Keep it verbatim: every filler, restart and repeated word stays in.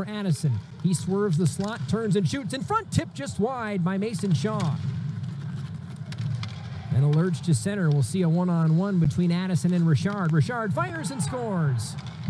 for Addison. He swerves the slot, turns and shoots in front, tipped just wide by Mason Shaw. And a lurch to center. We'll see a one-on-one between Addison and Richard. Richard fires and scores.